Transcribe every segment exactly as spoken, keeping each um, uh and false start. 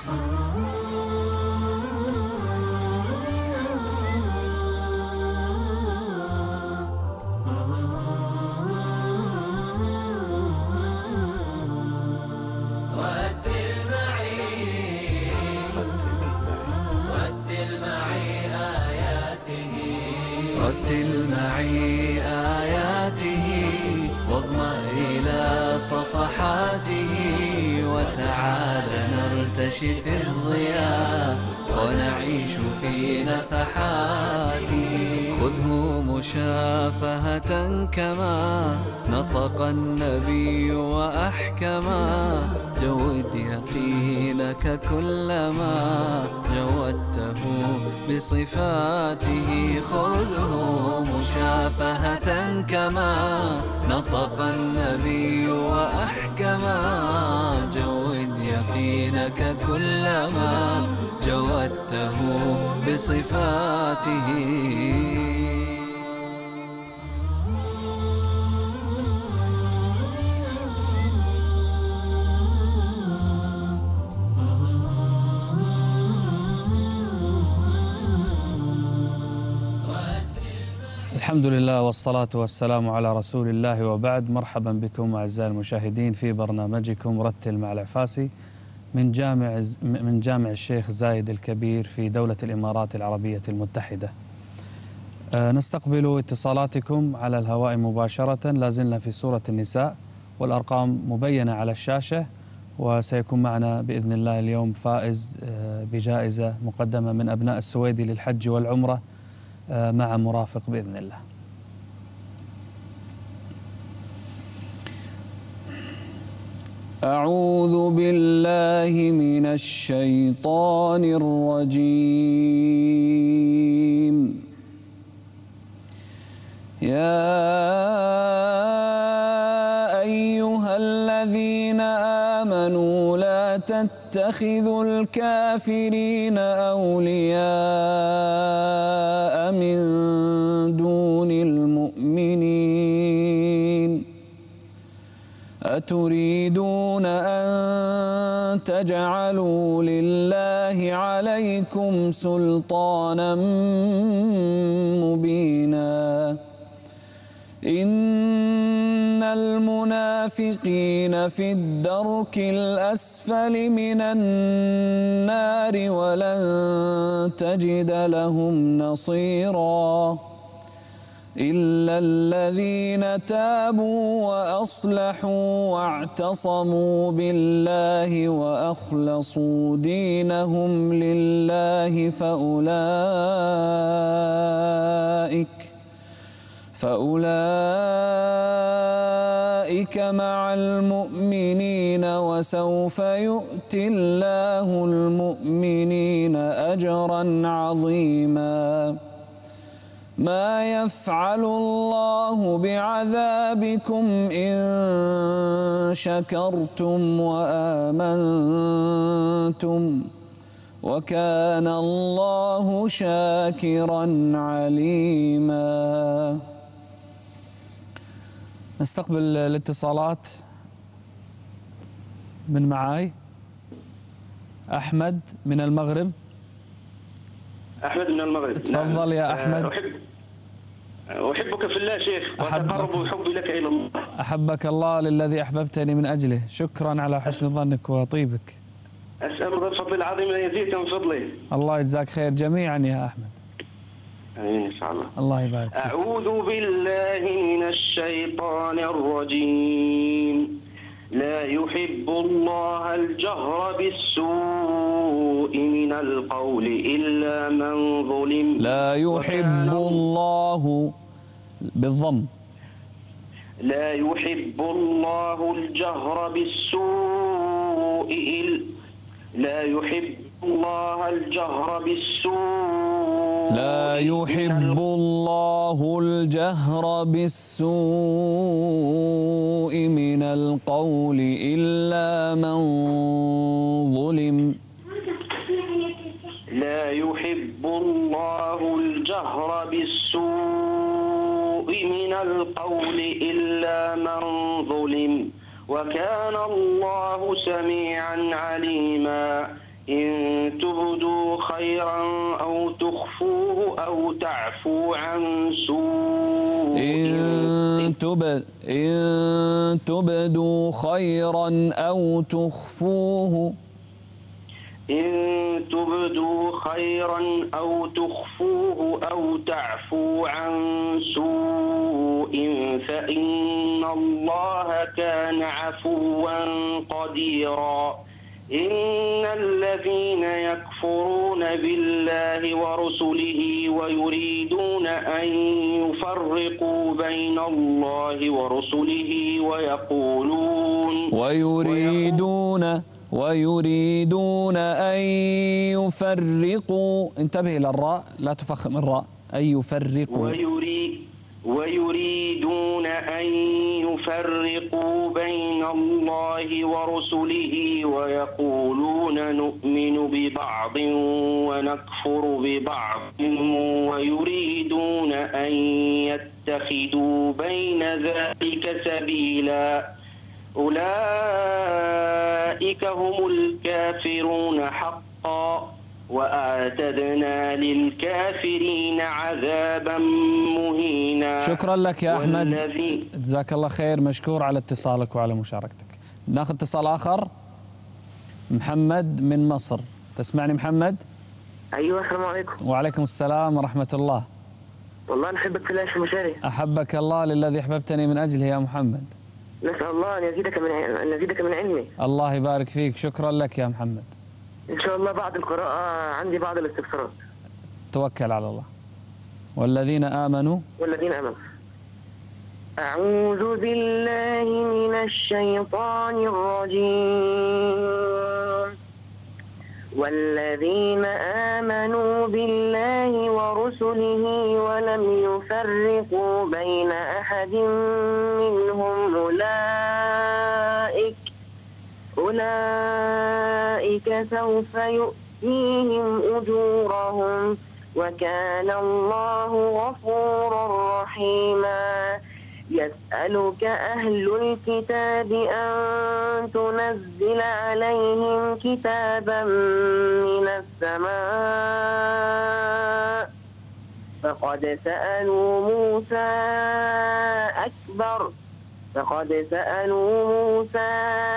رتل معي آياته واضمأ إلى صفحاته، وتعال نرتشي في الضياء ونعيش في نفحاته. خذه مشافهة كما نطق النبي وأحكما، جود يقينك كلما جودته بصفاته. خذه مشافهة كما نطق النبي وأحكما، جود يقينك كلما جودته بصفاته. الحمد لله والصلاة والسلام على رسول الله، وبعد. مرحبا بكم أعزائي المشاهدين في برنامجكم رتل مع العفاسي من جامع من جامع الشيخ زايد الكبير في دولة الإمارات العربية المتحدة. نستقبل اتصالاتكم على الهواء مباشرة. لازلنا في سورة النساء والأرقام مبينة على الشاشة، وسيكون معنا بإذن الله اليوم فائز بجائزة مقدمة من أبناء السويدي للحج والعمرة مع مرافق بإذن الله. أعوذ بالله من الشيطان الرجيم. يا أيها الذين آمنوا لا تتخذوا الكافرين أولياء من دون المؤمنين، أتريدون أن تجعلوا لله عليكم سلطانا مبينا؟ إن المنافقين في الدرك الأسفل من النار ولن تجد لهم نصيرا، إلا الذين تابوا وأصلحوا واعتصموا بالله وأخلصوا دينهم لله فأولئك فأولئك مع المؤمنين، وسوف يؤتي الله المؤمنين أجرا عظيما. ما يفعل الله بعذابكم إن شكرتم وآمنتم، وكان الله شاكرا عليما. نستقبل الاتصالات. من معاي أحمد من المغرب. أحمد من المغرب. تفضل نعم. يا أحمد. أحب أحبك في الله شيخ، وأتقرب حبي لك إلى الله. أحبك الله للذي أحببتني من أجله. شكرا على حسن ظنك وطيبك. أسأل الله الفضل العظيم أن يزيدك من فضله. الله يجزاك خير جميعا يا أحمد. آمين إن شاء الله. الله يبارك فيك. أعوذ بالله من الشيطان الرجيم. لا يحب الله الجهر بالسوء من القول إلا من ظلم. لا يحب الله بالضم. لا يحب الله الجهر بالسوء إلا لا يحب الله الجهر بالسوء لا يحب الله الجهر بالسوء من القول إلا من ظلم. لا يحب الله الجهر بالسوء من القول إلا من ظلم، وكان الله سميعا عليما. إن تبدوا خيرا أو تخفوه أو تعفو عن سوء إن, تب... إن تبدوا خيرا أو تخفوه إن تبدوا خيرا أو تخفوه أو تعفو عن سوء فإن الله كان عفوا قديرا إن الذين يكفرون بالله ورسله ويريدون أن يفرقوا بين الله ورسله ويقولون ويريدون ويريدون أن يفرقوا، انتبه إلى الراء لا تفخم الراء، أن يفرقوا ويريد ويريدون أن يفرقوا بين الله ورسله ويقولون نؤمن ببعض ونكفر ببعض ويريدون أن يتخذوا بين ذلك سبيلا أولئك هم الكافرون حقا وأعتدنا للكافرين عذابا مهينا. شكرا لك يا أحمد، جزاك الله خير، مشكور على اتصالك وعلى مشاركتك. ناخذ اتصال آخر. محمد من مصر، تسمعني محمد؟ أيوة السلام عليكم. وعليكم السلام ورحمة الله. والله نحبك في الله يا مشاري. أحبك الله للذي أحببتني من أجله يا محمد. نسأل الله أن يزيدك من أن يزيدك من علمي. الله يبارك فيك، شكرا لك يا محمد. إن شاء الله بعد القراءة عندي بعض الاستفسارات. توكل على الله. والذين آمنوا والذين آمنوا أعوذ بالله من الشيطان الرجيم. والذين آمنوا بالله ورسله ولم يفرقوا بين أحد منهم أولئك أولئك سوف يؤتيهم أجورهم وكان الله غفورا رحيما. يسألك أهل الكتاب أن تنزل عليهم كتابا من السماء فقد سألوا موسى أكبر فقد سألوا موسى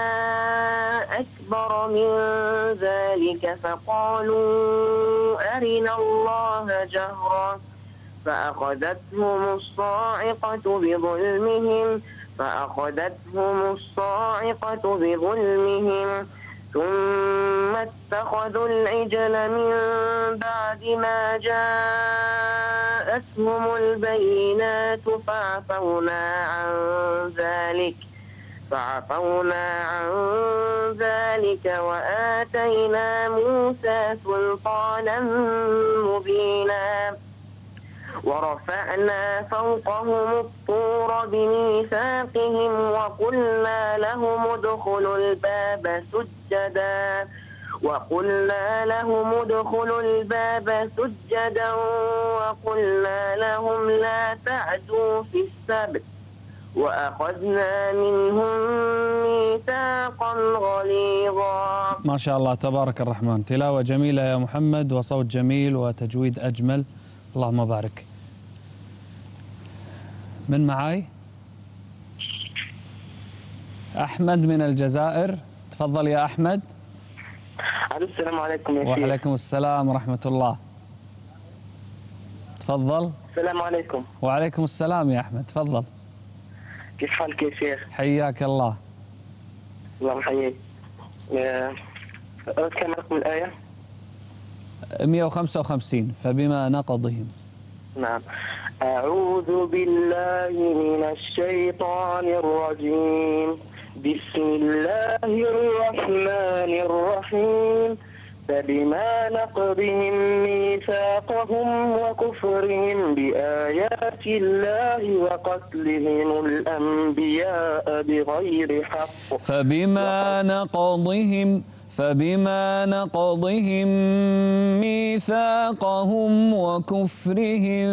أكبر من ذلك فقالوا أرنا الله جهرا فأخذتهم الصاعقة بظلمهم فأخذتهم الصاعقة بظلمهم ثم اتخذوا العجل من بعد ما جاءتهم البينات فعفونا عن ذلك فعفونا عن ذلك وآتينا موسى سلطانا مبينا. ورفعنا فوقهم الطور بميثاقهم وقلنا لهم ادخلوا الباب سجدا وقلنا لهم ادخلوا الباب سجدا وقلنا لهم لا تعدوا في السبت وأخذنا منهم ميثاقا غليظا. ما شاء الله تبارك الرحمن، تلاوة جميلة يا محمد وصوت جميل وتجويد أجمل، اللهم بارك. من معاي؟ أحمد من الجزائر، تفضل يا أحمد. السلام عليكم يا شيخ. وعليكم السلام ورحمة الله. تفضل. السلام عليكم. وعليكم السلام يا أحمد، تفضل. كيف حالك يا شيخ؟ حياك الله. الله يحييك. أردت كم رقم الآية؟ مئة وخمسة وخمسين. فبما نقضهم. نعم. أعوذ بالله من الشيطان الرجيم. بسم الله الرحمن الرحيم. فبما نقضهم ميثاقهم وكفرهم بآيات الله وقتلهم الأنبياء بغير حق فبما نقضهم فبما نقضهم ميثاقهم وكفرهم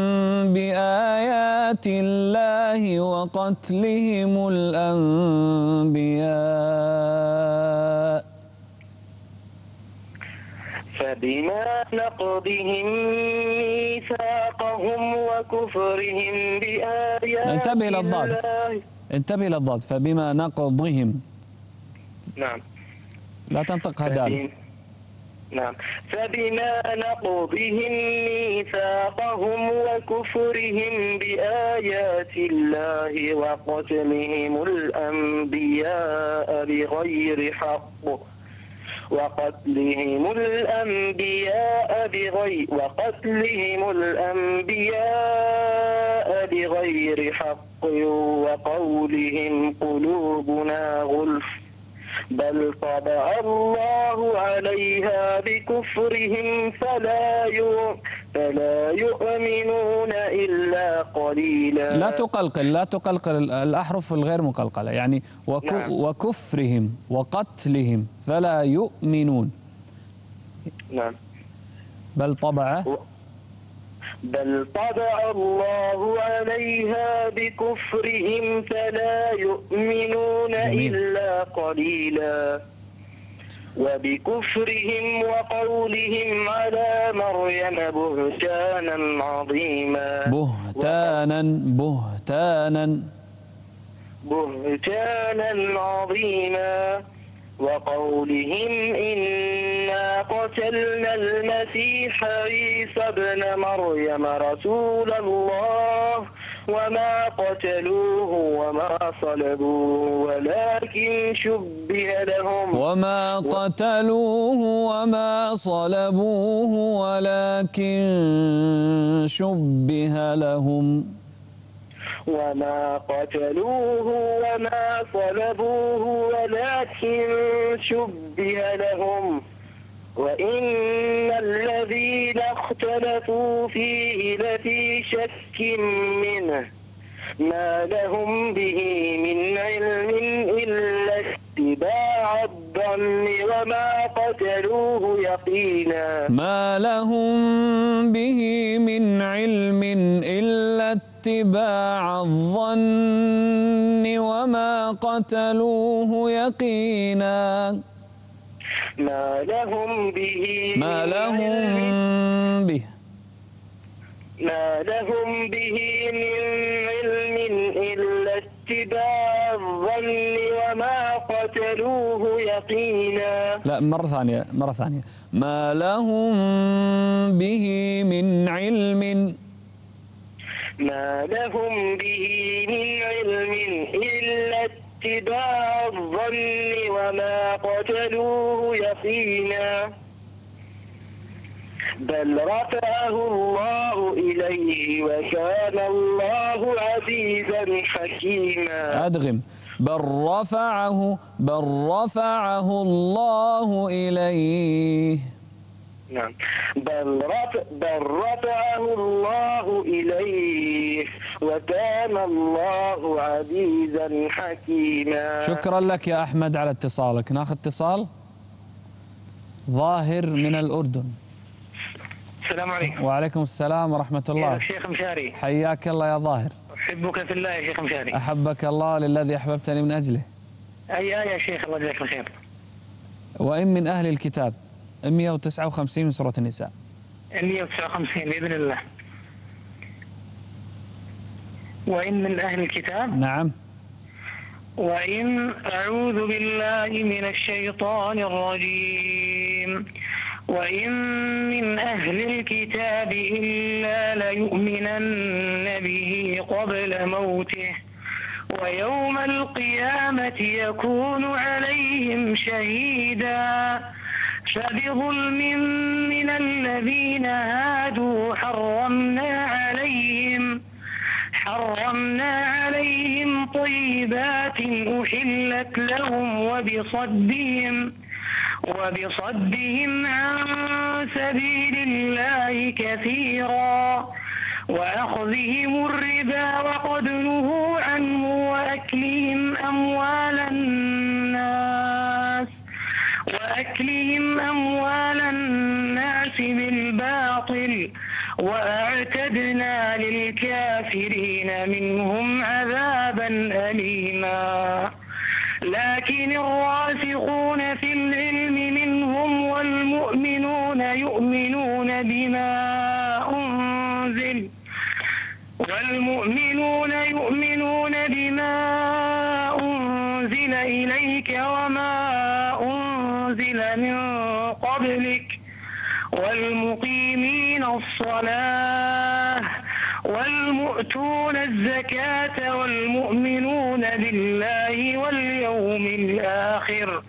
بآيات الله وقتلهم الأنبياء فبما نقضهم ميثاقهم وكفرهم بآيات انتبه إلى الضاد، انتبه إلى الضاد. فبما نقضهم، نعم، لا تنطق هدال. نعم. فبما نقضهم ميثاقهم وكفرهم بآيات الله وقتلهم الأنبياء بغير حق وقتلهم الأنبياء بغير وقتلهم الأنبياء بغير حق وقولهم قلوبنا غلف بل طبع الله عليها بكفرهم فلا فلا يؤمنون إلا قليلا. لا تقلقل، لا تقلقل الأحرف الغير مقلقلة، يعني وك نعم. وكفرهم وقتلهم فلا يؤمنون. نعم. بل طبع بل طبع الله عليها بكفرهم فلا يؤمنون جميل. إلا قليلا. وبكفرهم وقولهم على مريم بهتانا عظيما. بهتانا بهتانا بهتانا عظيما. وقولهم إنا قتلنا المسيح عيسى ابن مريم رسول الله وما قتلوه وما صلبوه ولكن شبه لهم وما قتلوه وما صلبوه ولكن شبه لهم وما قتلوه وما صلبوه ولكن شبه لهم وإن الذين اختلفوا فيه لفي شك منه ما لهم به من علم إلا اتباع الظن وما قتلوه يقينا. ما لهم به من علم إلا اتباع الظن وما قتلوه يقينا. ما لهم به ما لهم به ما لهم به من علم إلا اتباع الظن وما قتلوه يقينا. لا، مرة ثانية مرة ثانية. ما لهم به من علم ما لهم به من علم إلا اتباع الظن وما قتلوه يقينا. بل رفعه الله إليه وكان الله عزيزا حكيما. أدغم. بل رفعه بل رفعه الله إليه. نعم. بل رفع بل رفعه الله إليه وكان الله عزيزا حكيما. شكرا لك يا أحمد على اتصالك. ناخذ اتصال. ظاهر من الأردن. السلام عليكم. وعليكم السلام ورحمة الله. يا شيخ مشاري. حياك الله يا ظاهر. أحبك في الله يا شيخ مشاري. أحبك الله للذي أحببتني من أجله. أي آية يا شيخ الله يجزاك الخير. وإن من أهل الكتاب مئة وتسعة وخمسين من سورة النساء. مئة وتسعة وخمسين بإذن الله. وإن من أهل الكتاب. نعم. وإن أعوذ بالله من الشيطان الرجيم. وإن من أهل الكتاب إلا ليؤمنن به قبل موته ويوم القيامة يكون عليهم شهيدا. فبظلم من الذين هادوا حرمنا عليهم حرمنا عليهم طيبات أحلت لهم وبصدهم وبصدهم عن سبيل الله كثيرا وأخذهم الربا وقد نهوا عنه وأكلهم أموال الناس وأكلهم أموال الناس بالباطل وأعتدنا للكافرين منهم عذابا أليما. لكن الراسخون في العلم منهم والمؤمنون والمؤمنون يؤمنون بما أنزل إليك وما أنزل من قبلك والمقيمين الصلاة والمؤتون الزكاة والمؤمنون بالله واليوم الآخر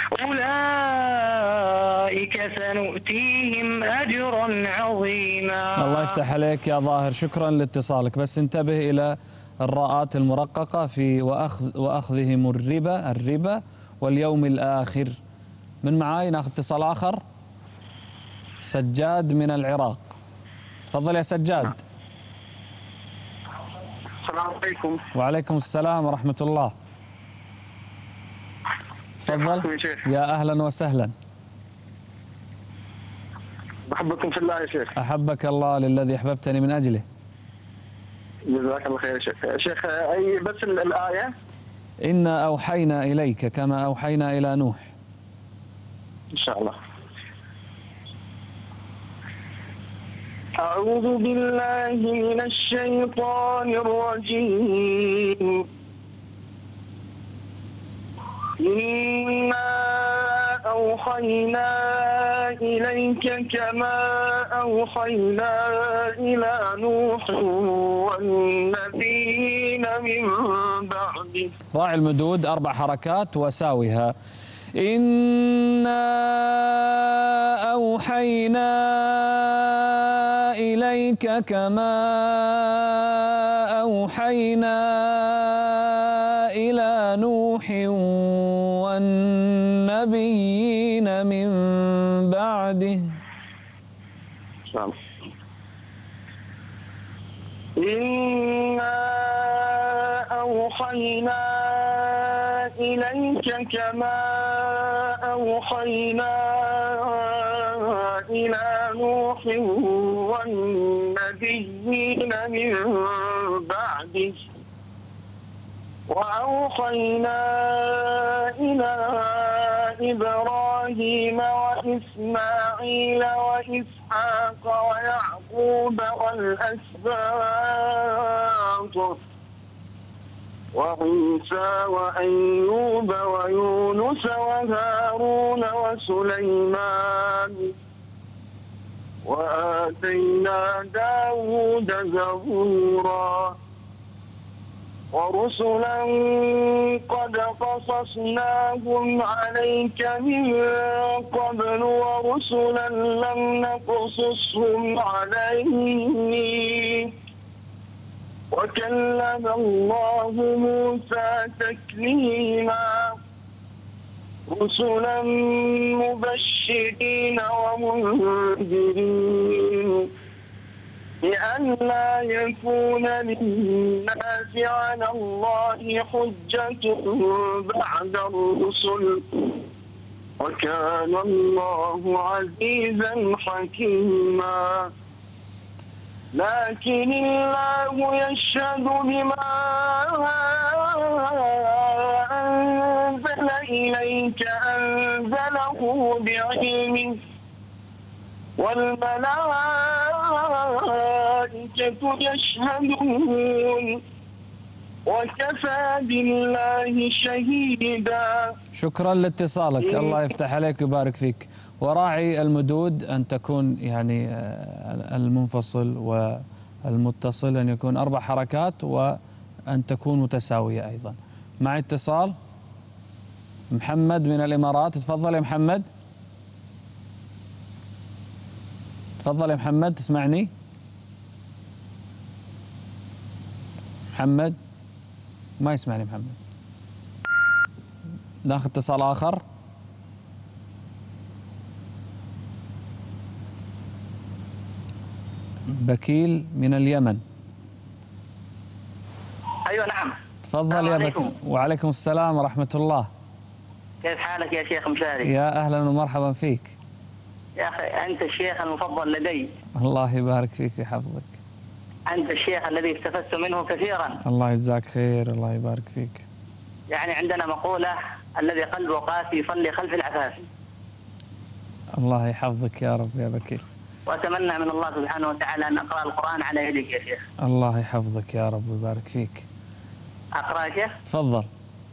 أولئك سنؤتيهم أجرا عظيما. الله يفتح عليك يا ظاهر، شكرا لاتصالك. بس انتبه إلى الراءات المرققة في وأخذ وأخذهم الربا الربا واليوم الآخر. من معاي ناخذ اتصال آخر. سجاد من العراق، تفضل يا سجاد. السلام عليكم. وعليكم السلام ورحمة الله. تفضل. يا أهلا وسهلا. بحبكم في الله يا شيخ. أحبك الله للذي أحببتني من أجله. جزاك الله خير يا شيخ. شيخ أي بس الآية. إنا أوحينا إليك كما أوحينا إلى نوح. إن شاء الله. أعوذ بالله من الشيطان الرجيم. إنا أوحينا إليك كما أوحينا إلى نوح والنبيين من بعده. راعي المدود أربع حركات وساويها. إنا أوحينا إليك كما أوحينا إلى نوح والنبيين من بعده. إنا أوحينا إليك كما أوحينا إلى نوح والنبيين من بعده وأوحينا إلى إبراهيم وإسماعيل وإسحاق ويعقوب والأسباط وعيسى وأيوب ويونس وهارون وسليمان وآتينا داود زبورا ورسلا قد قصصناهم عليك من قبل ورسلا لم نقصصهم عليك وكلم الله موسى تكليما رسلا مبشرين ومنذرين لئلا يكون للناس على الله حجة بعد الرسل وكان الله عزيزا حكيما. لكن الله يشهد بما أنزل إليك أنزله بعلمه والملائكة يشهدون وكفى بالله شهيدا. شكرا لاتصالك، الله يفتح عليك ويبارك فيك. وراعي المدود أن تكون يعني المنفصل والمتصل أن يكون أربع حركات وأن تكون متساوية أيضا. مع اتصال محمد من الإمارات، تفضل يا محمد. تفضل يا محمد، تسمعني؟ محمد ما يسمعني محمد. ناخذ اتصال آخر. بكيل من اليمن. أيوة نعم. تفضل يا بكيل. وعليكم السلام ورحمة الله. كيف حالك يا شيخ مشاري؟ يا أهلا ومرحبا فيك. يا أخي أنت الشيخ المفضل لدي. الله يبارك فيك ويحفظك. أنت الشيخ الذي استفدت منه كثيرا. الله يجزاك خير، الله يبارك فيك. يعني عندنا مقولة: الذي قلبه قاسي يصلي خلف العفاف. الله يحفظك يا رب يا بكير. وأتمنى من الله سبحانه وتعالى أن أقرأ القرآن على يدك يا شيخ. الله يحفظك يا رب ويبارك فيك. أقرأ يا شيخ؟ تفضل.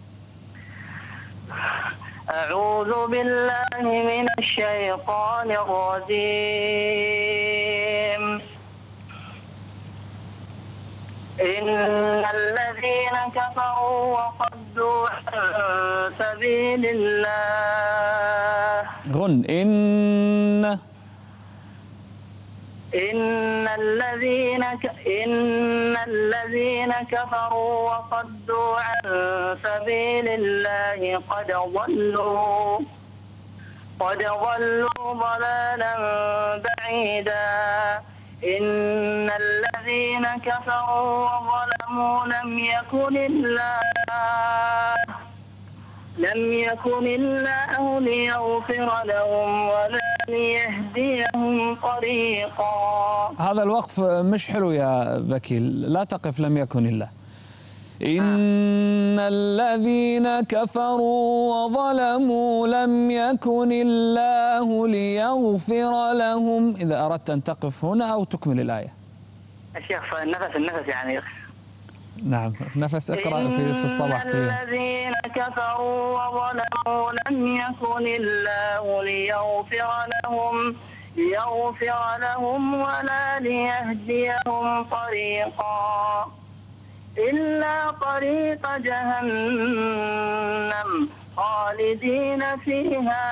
أعوذ بالله من الشيطان الرجيم. إن الذين كفروا وصدوا عن سبيل الله غن إن إن الذين ك... إن الذين كفروا وصدوا عن سبيل الله قد ضلوا قد ضلوا ضلالا بعيدا. إن الذين كفروا وظلموا لم يكن الله لم يكن الله ليغفر لهم ولا ليهديهم طريقا. هذا الوقف مش حلو يا بكيل، لا تقف لم يكن الله. إن الذين كفروا وظلموا لم يكن الله ليغفر لهم. إذا أردت أن تقف هنا أو تكمل الآية. الشيخ النفس النفس يعني. نعم نفس. اقرأ في في الصباح. إن الذين كفروا وظلموا لم يكن الله ليغفر لهم ليغفر لهم ولا ليهديهم طريقا إلا طريق جهنم خالدين فيها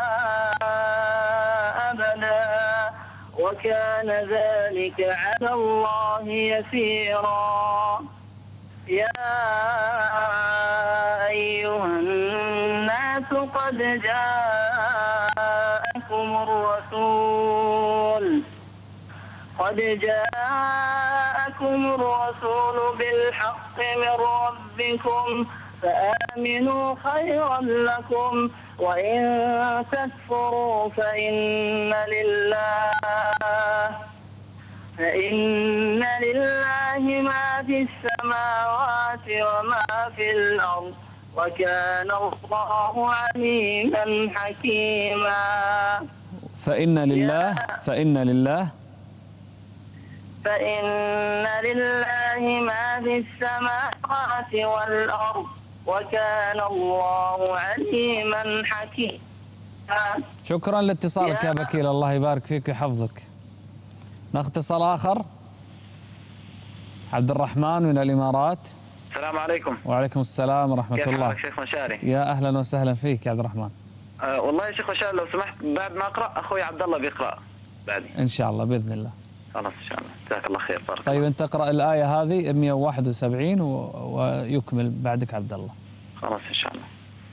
أبدا وكان ذلك على الله يسيرا. يا أيها الناس قد جاءكم الرسول قد جاءكم الرسول بالحق من ربكم فآمنوا خيرا لكم وإن تكفروا فإن لله فإن لله ما في السماوات وما في الأرض وكان الله عليما حكيما. فإن لله فإن لله فإن لله ما في السماوات والأرض وكان الله عليما حكيما. شكرا لاتصالك يا بكيل، الله يبارك فيك ويحفظك. ناخذ اتصال آخر. عبد الرحمن من الإمارات. السلام عليكم. وعليكم السلام ورحمة كيف الله. حالك شيخ مشاري؟ يا أهلا وسهلا فيك يا عبد الرحمن. أه والله يا شيخ مشاري لو سمحت بعد ما أقرأ أخوي عبد الله بيقرأ بعدي. إن شاء الله بإذن الله. خلاص إن شاء الله. جزاك الله خير. بارك طيب أنت اقرأ الآية هذه مئة وواحد وسبعين و... ويكمل بعدك عبد الله. خلاص إن شاء الله.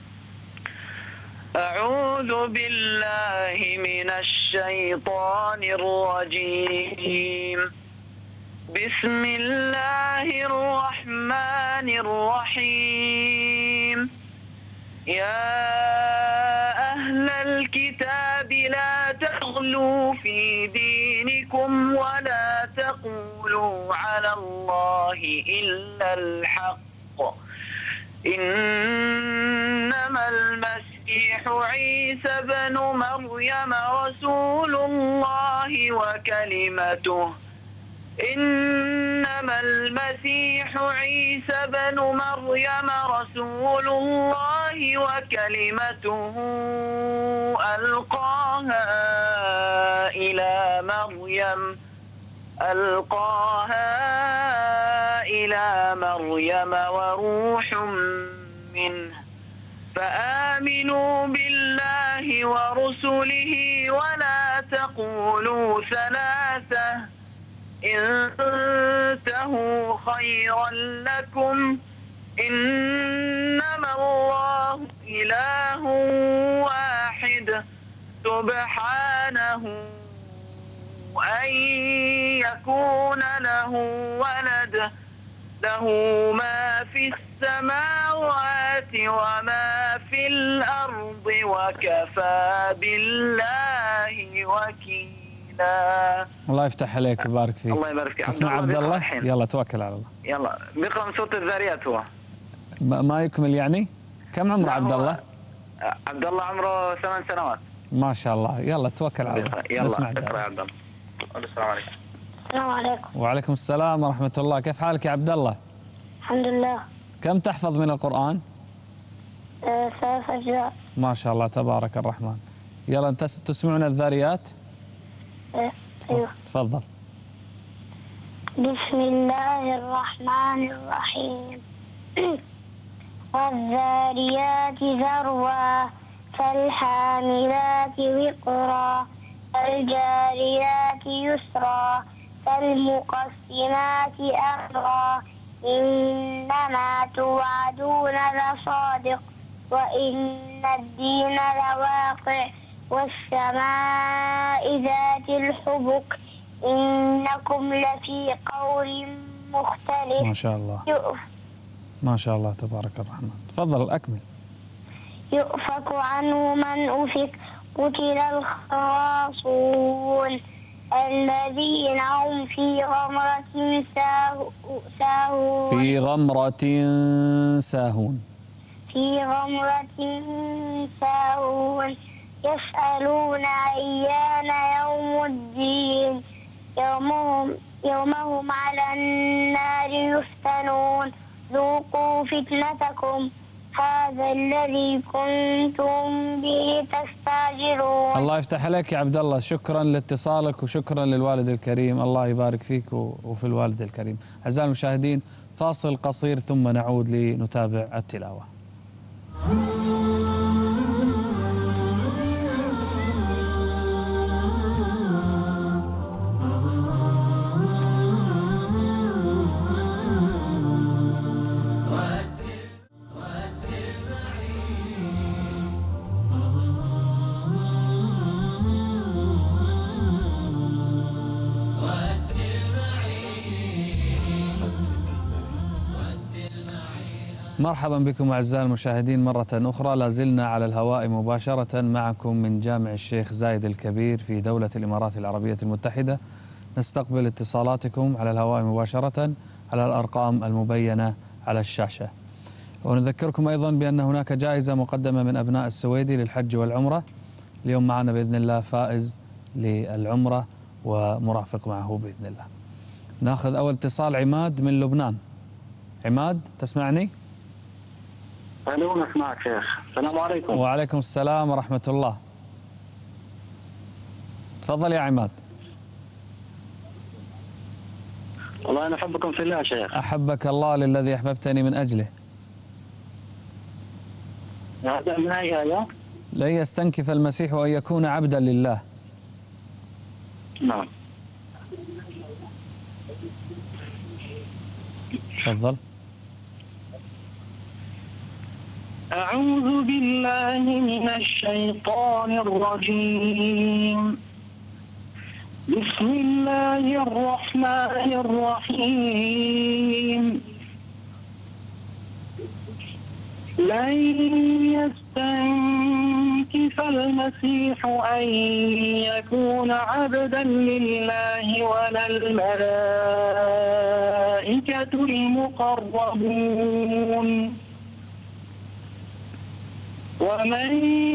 أعوذ بالله من الشيطان الرجيم. بسم الله الرحمن الرحيم. يا أهل الكتاب لا تغلوا في دينكم ولا تقولوا على الله إلا الحق إنما المسيح عيسى بن مريم رسول الله وكلمته إنما المسيح عيسى بن مريم رسول الله وكلمته ألقاها إلى مريم ألقاها إلى مريم وروح منه فآمنوا بالله ورسله ولا تقولوا ثلاثة انتهوا خيرا لكم إنما الله إله واحد سبحانه أن يكون له ولد له ما في السماوات وما في الأرض وكفى بالله وكيلا. الله يفتح عليك ويبارك فيك. الله يبارك فيك. اسمع عبد الله يلا توكل على الله. يلا بيقرأ من سورة الذاريات هو. ما يكمل يعني؟ كم عمره عبد الله؟ عبد الله عمره ثمان سنوات. ما شاء الله. يلا توكل على الله. يلا اقرأ يا عبد الله. السلام عليكم. السلام عليكم. وعليكم السلام ورحمة الله. كيف حالك يا عبد الله؟ الحمد لله. كم تحفظ من القرآن؟ آه، ثلاث أجزاء. ما شاء الله تبارك الرحمن. يلا انت تسمعنا الذاريات؟ آه، أيوه. تفضل. بسم الله الرحمن الرحيم. والذاريات ذروا فالحاملات وقرا فالجاريات يسرا فالمقسمات أمرا إنما توعدون لصادق وإن الدين لواقع والسماء ذات الحبك إنكم لفي قول مختلف. ما شاء الله ما شاء الله تبارك الرحمن. تفضل أكمل. يؤفك عنه من أفك قتل الخراصون الذين هم في غمرة ساهون في غمرة ساهون في غمرة ساهون يسألون أيان يوم الدين يومهم, يومهم على النار يفتنون ذوقوا فتنتكم هذا الذي كنتم به تستعجلون. الله يفتح عليك يا عبد الله. شكرا لاتصالك وشكرا للوالد الكريم. الله يبارك فيك وفي الوالد الكريم. أعزائي المشاهدين فاصل قصير ثم نعود لنتابع التلاوة. مرحبا بكم أعزائي المشاهدين مرة أخرى. لازلنا على الهواء مباشرة معكم من جامع الشيخ زايد الكبير في دولة الإمارات العربية المتحدة. نستقبل اتصالاتكم على الهواء مباشرة على الأرقام المبينة على الشاشة. ونذكركم أيضا بأن هناك جائزة مقدمة من أبناء السويدي للحج والعمرة. اليوم معنا بإذن الله فائز للعمرة ومرافق معه بإذن الله. ناخذ أول اتصال. عماد من لبنان. عماد تسمعني؟ الو نسمعك شيخ. السلام عليكم. وعليكم السلام ورحمة الله. تفضل يا عماد. والله أنا أحبكم في الله شيخ. أحبك الله للذي أحببتني من أجله. هذا من أي آية؟ لن يستنكف المسيح أن يكون عبدا لله. نعم. تفضل. أعوذ بالله من الشيطان الرجيم. بسم الله الرحمن الرحيم. لن يستنكف المسيح أن يكون عبدا لله ولا الملائكة المقربون ومن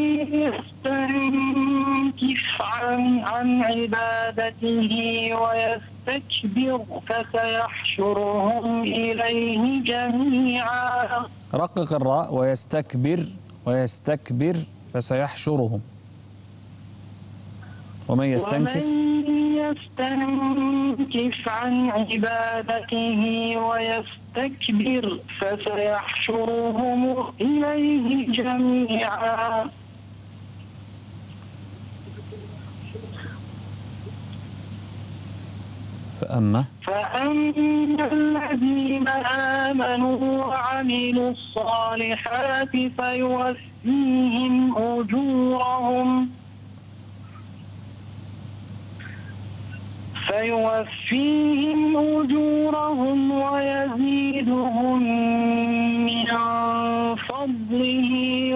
يستنكف عن, عن عبادته ويستكبر فسيحشرهم إليه جميعا. رقق الراء. ويستكبر ويستكبر فسيحشرهم. ومن يستنكف ومن يستنكف عن عبادته ويستكبر فسيحشرهم إليه جميعا. فأما فأما الذين آمنوا وعملوا الصالحات فيوفيهم أجورهم فيوفيهم أجورهم ويزيدهم من فضله.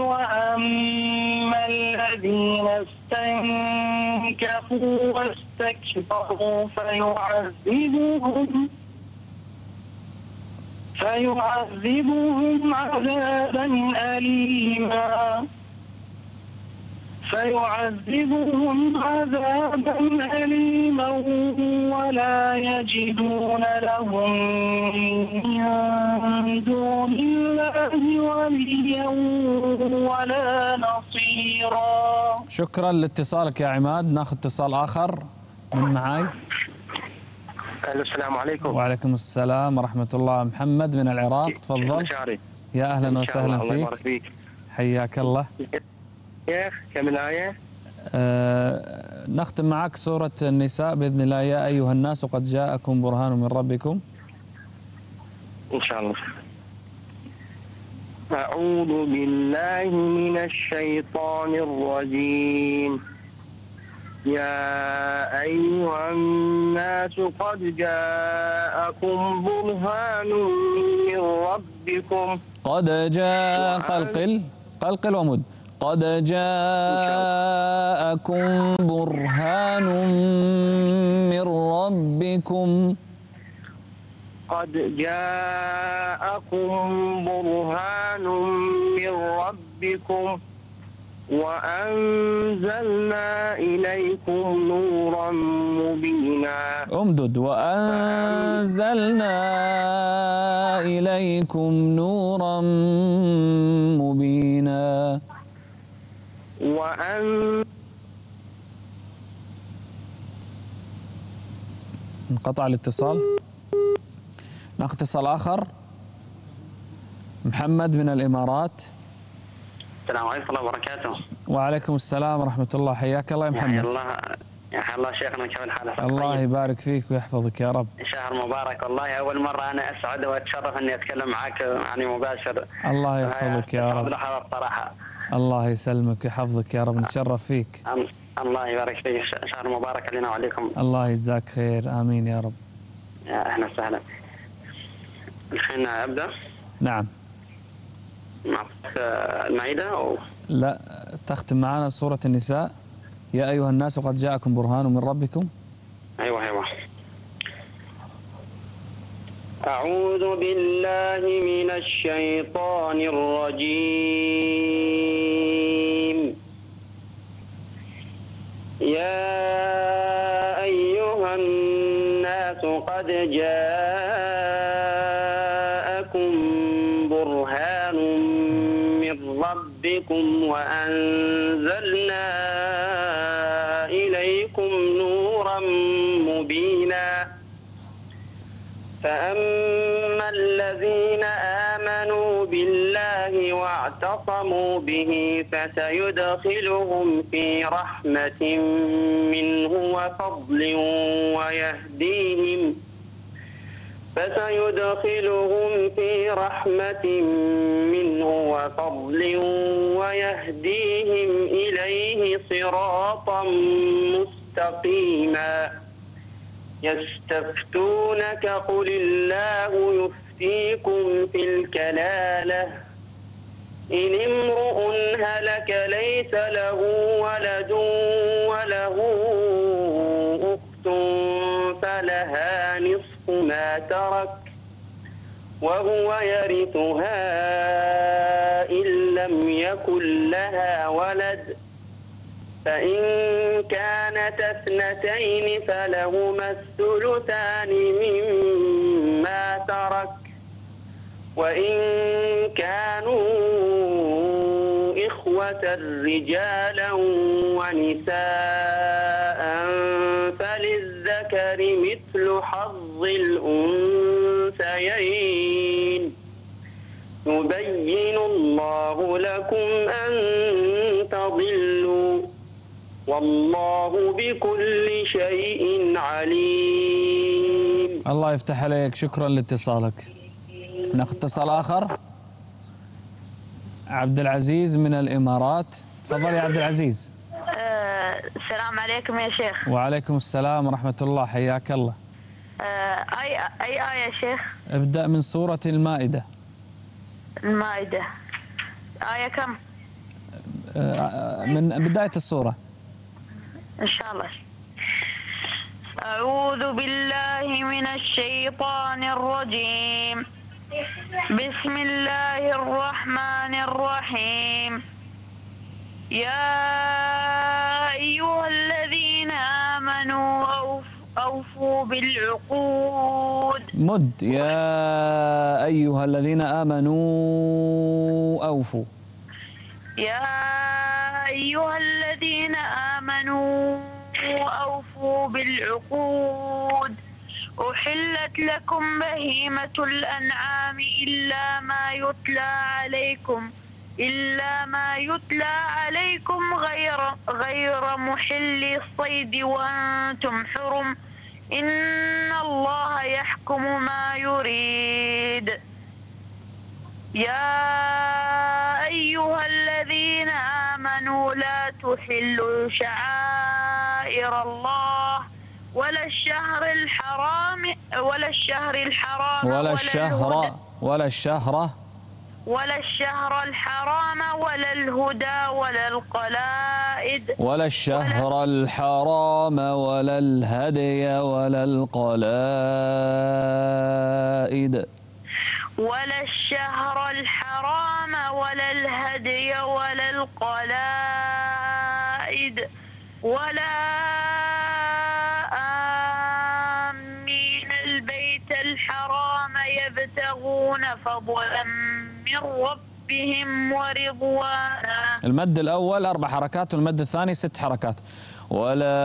وأما الذين استنكفوا واستكبروا فيعذبهم فيعذبهم عذابا أليما فيعذبهم عذابا أليما ولا يجدون لهم من دون الله وليا ولا نصيرا. شكرا لاتصالك يا عماد. ناخذ اتصال آخر. من معاي؟ السلام عليكم. وعليكم السلام ورحمة الله. محمد من العراق، تفضل. يا أهلا وسهلا فيك. الله يبارك فيك. حياك الله. شيخ كم الآية؟ آه نختم معك سورة النساء بإذن الله. يا أيها الناس قد جاءكم برهان من ربكم. إن شاء الله. أعوذ بالله من الشيطان الرجيم. يا أيها الناس قد جاءكم برهان من ربكم. قد جاء قلقل قلقل ومد. قد جاءكم برهان من ربكم. قد جاءكم برهان من ربكم وأنزلنا إليكم نورا مبينا. امدد. وأنزلنا إليكم نورا مبينا. وأن انقطع الاتصال. ناخذ اتصال آخر. محمد من الإمارات. السلام عليكم ورحمة الله وبركاته. وعليكم السلام ورحمة الله. حياك الله يا محمد. يا الله يا حيا الله شيخنا، كيف الحال؟ الله طيب. يبارك فيك ويحفظك يا رب. شهر مبارك والله. أول مرة أنا أسعد وأتشرف إني أتكلم معك يعني مباشر. الله يحفظك يا رب. صراحة. الله يسلمك ويحفظك يا رب. نتشرف فيك. الله يبارك فيك. شهر مبارك علينا وعليكم. الله يجزاك خير. آمين يا رب. يا أهلا وسهلا. الحين أبدأ؟ نعم. مع المائدة أو لا، تختم معنا سورة النساء. يا أيها الناس قد جاءكم برهان من ربكم. أيوة أيوة. أعوذ بالله من الشيطان الرجيم. يا أيها الناس قد جاءكم برهان من ربكم وأنزلنا إليكم نورا مبينا. فأما الذين آمنوا بالله واعتصموا به فسيدخلهم في رحمة منه وفضل ويهديهم فسيدخلهم في رحمة منه وفضل ويهديهم إليه صراطا مستقيما. يستفتونك قل الله يفتيكم في الكلالة إن امرؤ هلك ليس له ولد وله أخت فلها نصف ما ترك وهو يرثها إن لم يكن لها ولد فإن كانت اثنتين فلهما الثلثان مما ترك وإن كانوا إخوة رجالا ونساء فللذكر مثل حظ الأنثيين يبين الله لكم أن تضلوا والله بكل شيء عليم. الله يفتح عليك. شكرا لاتصالك. ناخذ اتصال آخر. عبد العزيز من الإمارات. تفضل يا عبد العزيز. آه السلام عليكم يا شيخ. وعليكم السلام ورحمة الله. حياك الله. آه أي أي آية يا شيخ؟ ابدأ من سورة المائدة. المائدة آية كم؟ آه من بداية السورة إن شاء الله. أعوذ بالله من الشيطان الرجيم. بسم الله الرحمن الرحيم. يا آمنوا أوفوا أوفوا بالعقود. مد. يا أيها الذين آمنوا أوفوا. يا أيها الذين آمنوا أوفوا بالعقود. أحلت لكم بهيمة الأنعام إلا ما يتلى عليكم إلا ما يتلى عليكم غير غير محل الصيد وأنتم حرم إن الله يحكم ما يريد. يا أيها الذين آمنوا لا تحلوا شعائر الله ولا الشهر الحرام ولا الشهر الحرام ولا الشهر ولا الشهر ولا الشهر الحرام ولا الهدى ولا القلائد ولا الشهر الحرام ولا الهدي ولا القلائد ولا الشهر الحرام ولا الهدي ولا القلائد ولا آمين البيت الحرام يبتغون فضلا من ربهم ورضوانا. المد الأول أربع حركات والمد الثاني ست حركات. ولا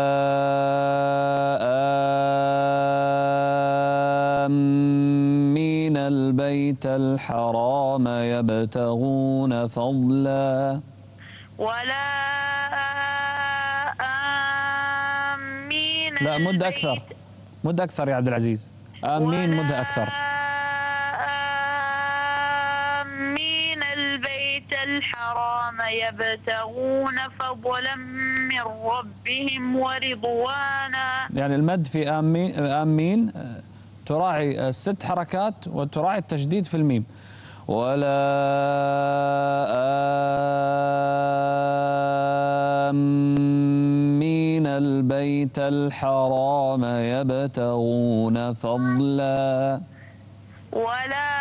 آمين البيت الحرام يبتغون فضلا. ولا آمين لا مد أكثر، مد أكثر يا عبد العزيز. آمين مد أكثر. آمين البيت الحرام يبتغون فضلا من ربهم ورضوانا. يعني المد في آمين, آمين تراعي ست حركات وتراعي التشديد في الميم. ولا آمين البيت الحرام يبتغون فضلا. ولا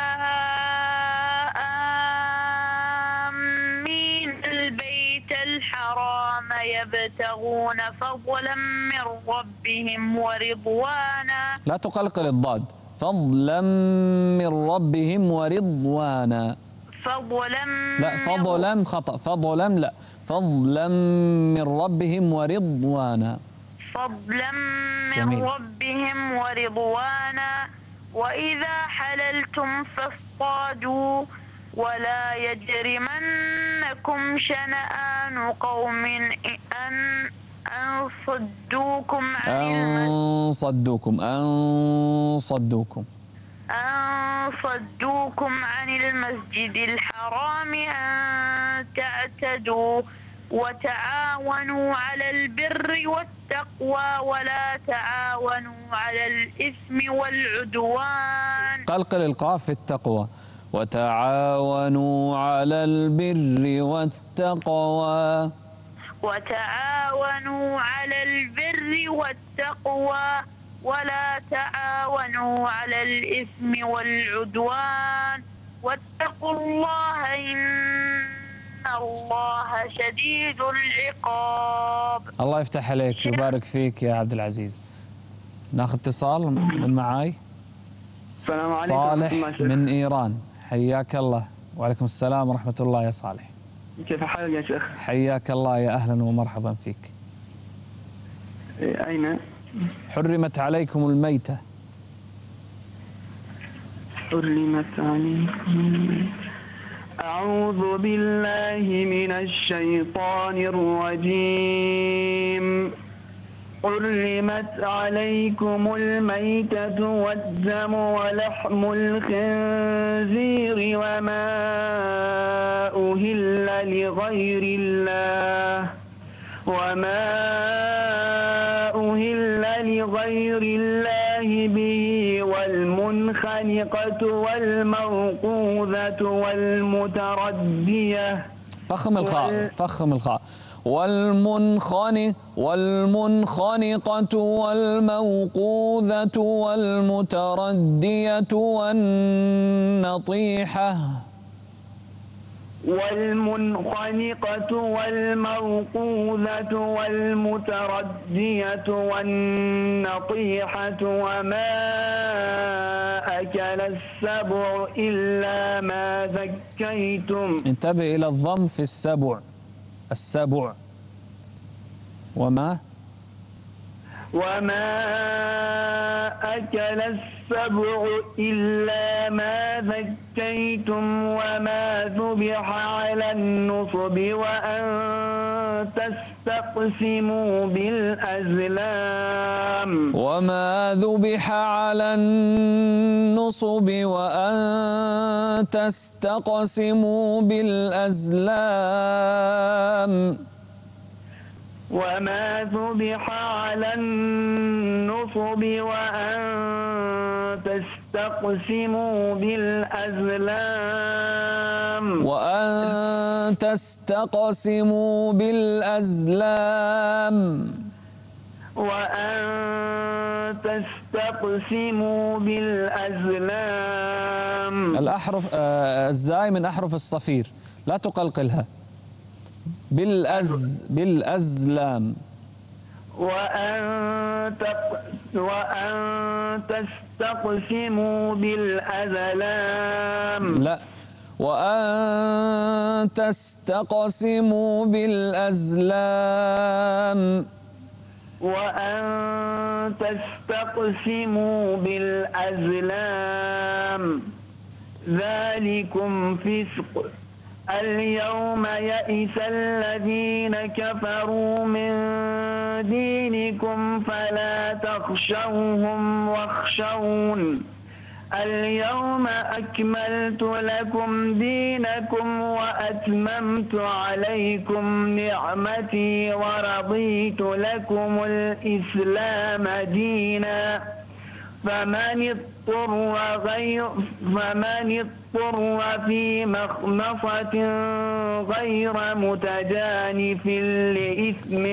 آمين البيت الحرام يبتغون فضلا من ربهم ورضوانا. لا تقلقل الضاد. فضلا من ربهم ورضوانا. فضلا لا فضلا خطأ. فضلا لا فضلا من ربهم ورضوانا. فضلا من جميل. ربهم ورضوانا. وإذا حللتم فاصطادوا ولا يجرمنكم شنآن قوم أن أن صدوكم عن أن صدوكم أن صدوكم أن صدوكم عن المسجد الحرام أن تعتدوا وتعاونوا على البر والتقوى ولا تعاونوا على الإثم والعدوان. قلقل القاف في التقوى. وتعاونوا على البر والتقوى. وتعاونوا على البر والتقوى ولا تعاونوا على الإثم والعدوان واتقوا الله إن الله شديد العقاب. الله يفتح عليك ويبارك فيك يا عبد العزيز. ناخذ اتصال من معاي. السلام عليكم. صالح من إيران، حياك الله. وعليكم السلام ورحمة الله يا صالح. كيف حالك يا شيخ؟ حياك الله، يا أهلا ومرحبا فيك. أين؟ حرمت عليكم الميتة. حرمت عليكم الميتة. أعوذ بالله من الشيطان الرجيم. حرمت عليكم الميتة والدم ولحم الخنزير وما أهل لغير الله وما أهل لغير الله به والمنخنقة والموقوذة والمتردية. فخم الخاء فخم الخاء. والمنخنق والمنخنقة والموقوذة والمتردية والنطيحة والمنخنقة والموقوذة والمتردية والنطيحة وما أكل السبع إلا ما ذكيتم. انتبه إلى الضم في السبع، السبع وما وما أكل السبع إلا ما ذكيتم وما ذبح على النصب وأن تستقسموا بالأزلام. وما ذبح على النصب وأن تستقسموا بالأزلام. وما ذبح على النصب وأن تستقسموا بالأزلام. وأن تستقسموا بالأزلام. وأن تستقسموا بالأزلام. الأحرف آه الزاي من أحرف الصفير، لا تقلقلها. بالأز بالأزلام. وأن وأن تستقسموا بالأزلام. لا، وأن تستقسموا بالأزلام. وأن تستقسموا بالأزلام ذلكم فسق. اليوم يئس الذين كفروا من دينكم فلا تخشوهم واخشون. اليوم أكملت لكم دينكم وأتممت عليكم نعمتي ورضيت لكم الإسلام دينا. فمن اضطر غير فمن اضطر في مخمصة غير متجانف لإثم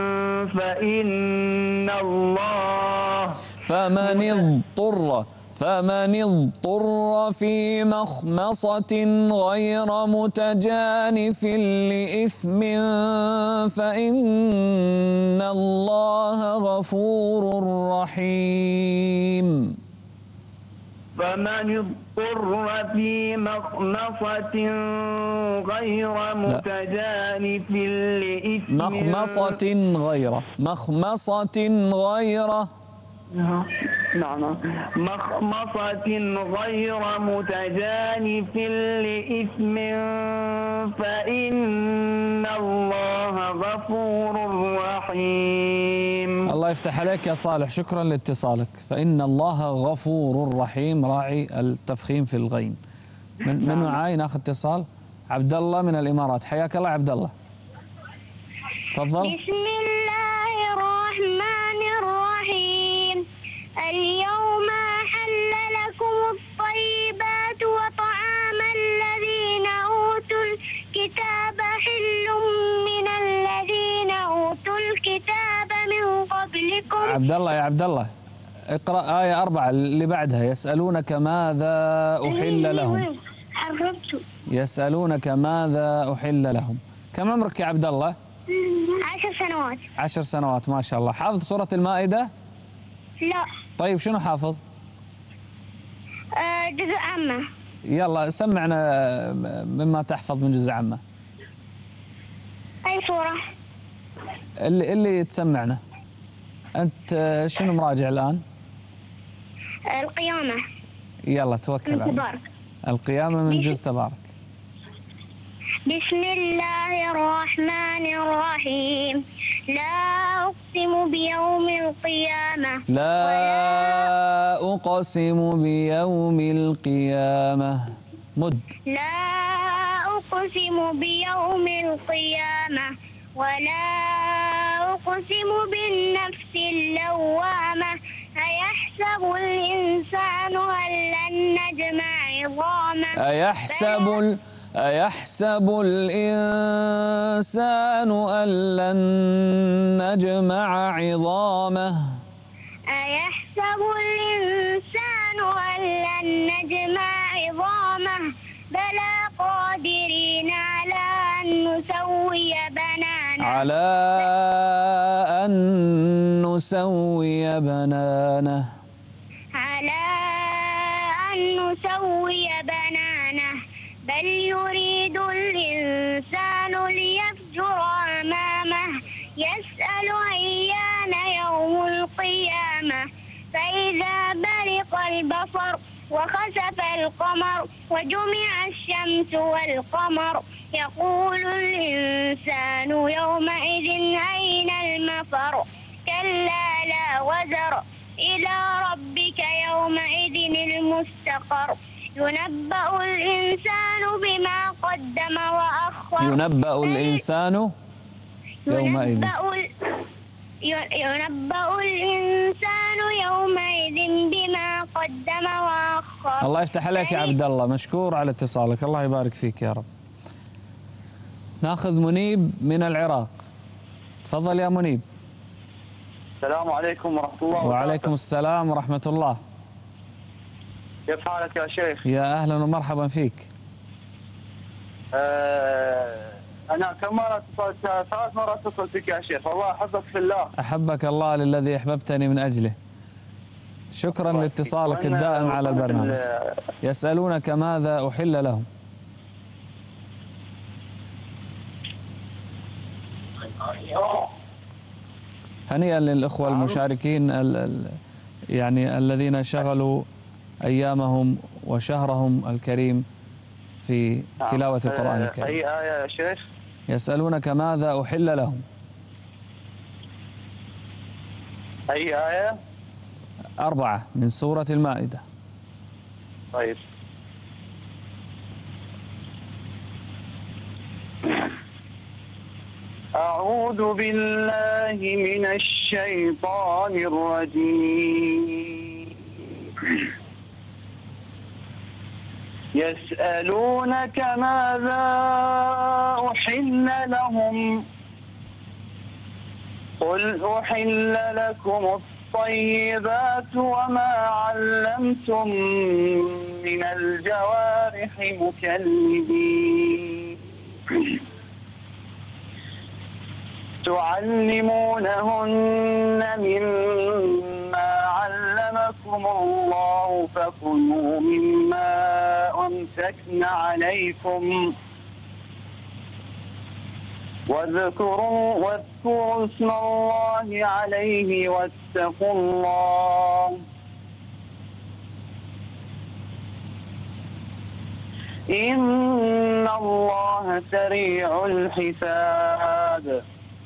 فإن الله فمن اضطر فمن اضطر في مخمصة غير متجانف لإثم فإن الله غفور رحيم. فمن اضطر في مخمصة غير متجانف لإثم مخمصة غير مخمصة غير نعم مخمصة غير متجانف لإثم فإن الله غفور رحيم. الله يفتح عليك يا صالح، شكرا لاتصالك. فإن الله غفور رحيم، راعي التفخيم في الغين. من من معاي ناخذ اتصال؟ عبد الله من الإمارات، حياك الله عبد الله. تفضل. بسم الله الرحمن الرحيم. اليوم أحل لكم الطيبات وطعام الذين أوتوا الكتاب حل من الذين أوتوا الكتاب من قبلكم. عبد الله يا عبد الله، اقرأ آية أربعة اللي بعدها. يسألونك ماذا أحل لهم. حرمت. يسألونك ماذا أحل لهم. كم عمرك يا عبد الله؟ عشر سنوات. عشر سنوات، ما شاء الله. حافظ سورة المائدة؟ لا. طيب شنو حافظ؟ آه جزء عامة. يلا سمعنا مما تحفظ من جزء عامة. أي سورة؟ اللي اللي تسمعنا. أنت شنو مراجع الآن؟ القيامة. يلا توكل على الله. القيامة من جزء تبارك. بسم الله الرحمن الرحيم. لا أقسم بيوم القيامة. لا أقسم بيوم القيامة. مد. لا أقسم بيوم القيامة ولا أقسم بالنفس اللوامة. أيحسب الإنسان أن لن نجمع عظامه. أيحسب ال... أيحسب الإنسان أن لن نجمع عظامه. أيحسب الإنسان أن لن نجمع عظامه. بلى قادرين على أن نسوي بنانه على أن نسوي بنانه بل يريد الإنسان ليفجر أمامه يسأل أيان يوم القيامة فإذا برق البصر وخسف القمر وجمع الشمس والقمر يقول الإنسان يومئذ أين المفر كلا لا وزر إلى ربك يومئذ المستقر ينبأ الإنسان بما قدم وأخر ينبأ الإنسان يومئذ ينبأ الإنسان يومئذ بما قدم وأخر. الله يفتح عليك يا عبد الله، مشكور على اتصالك، الله يبارك فيك يا رب. ناخذ منيب من العراق. تفضل يا منيب. السلام عليكم ورحمة الله وبركاته. وعليكم السلام ورحمة الله. كيف حالك يا شيخ؟ يا أهلا ومرحبا فيك. أه أنا كم مرة اتصلت؟ ثلاث مرات اتصلت بك يا شيخ، والله أحبك في الله. أحبك الله للذي أحببتني من أجله. شكرا لاتصالك الدائم على البرنامج. يسألونك ماذا أحل لهم. هنيئا للإخوة المشاركين ال ال يعني الذين شغلوا أيامهم وشهرهم الكريم في تلاوة القرآن الكريم. أي آية يا شيخ؟ يسألونك ماذا أحل لهم. أي آية؟ أربعة من سورة المائدة. طيب. أعوذ بالله من الشيطان الرجيم. يسألونك ماذا أحل لهم قل أحل لكم الطيبات وما علمتم من الجوارح مكلبين تعلمونهن مما علمكم الله فكلوا مما أمسكن عليكم واذكروا واذكروا اسم الله عليه واتقوا الله إن الله سريع الحساب.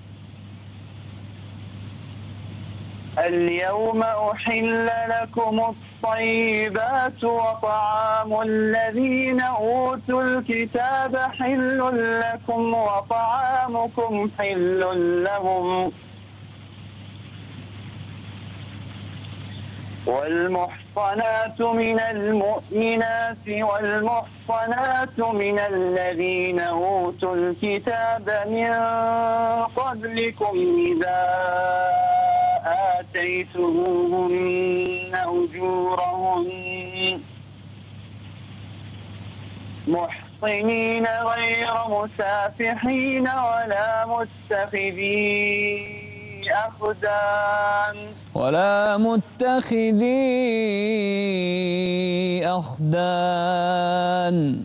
اليوم أحل لكم الطيبات وطعام الذين أوتوا الكتاب حل لكم وطعامكم حل لهم والمحصنات من المؤمنات والمحصنات من الذين أوتوا الكتاب من قبلكم إذا آتيتموهن أجورهن محصنين غير مسافحين ولا متخذي أخدان ولا متخذي أخدان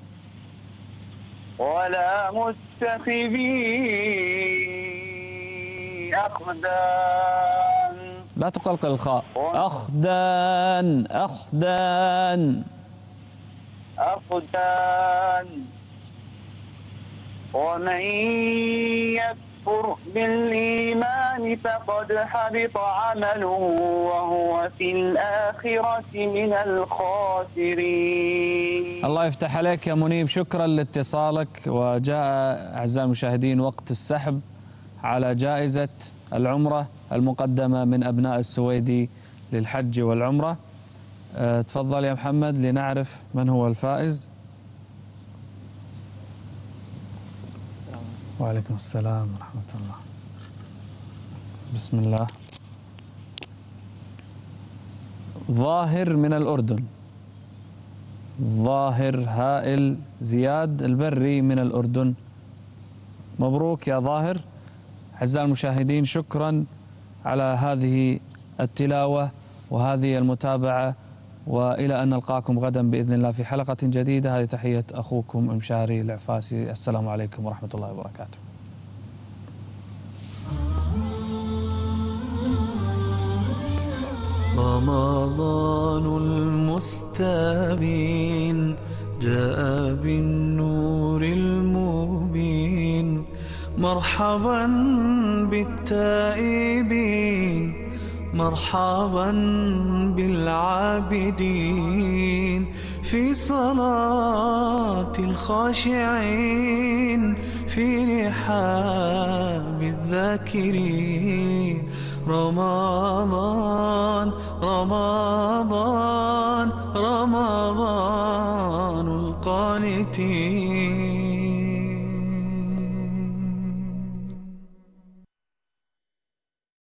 ولا متخذي أخدان لا تقلقل الخاء. أخدان أخدان أخدان ومن يكفر بالإيمان فقد حبط عمله وهو في الآخرة من الخاسرين. الله يفتح عليك يا منيب، شكرا لاتصالك. وجاء أعزائي المشاهدين وقت السحب على جائزة العمرة المقدمة من أبناء السويدي للحج والعمرة. أه تفضل يا محمد لنعرف من هو الفائز. وعليكم السلام ورحمة الله. بسم الله. ظاهر من الأردن. ظاهر هائل زياد البري من الأردن. مبروك يا ظاهر، أعزائي المشاهدين، شكرا على هذه التلاوة وهذه المتابعة، وإلى أن نلقاكم غدا بإذن الله في حلقة جديدة. هذه تحية أخوكم مشاري العفاسي، السلام عليكم ورحمة الله وبركاته. رمضان المستبين جاء بالنور المبين، مرحبا بالتائبين، مرحبا بالعابدين، في صلاة الخاشعين، في رحاب الذاكرين. رمضان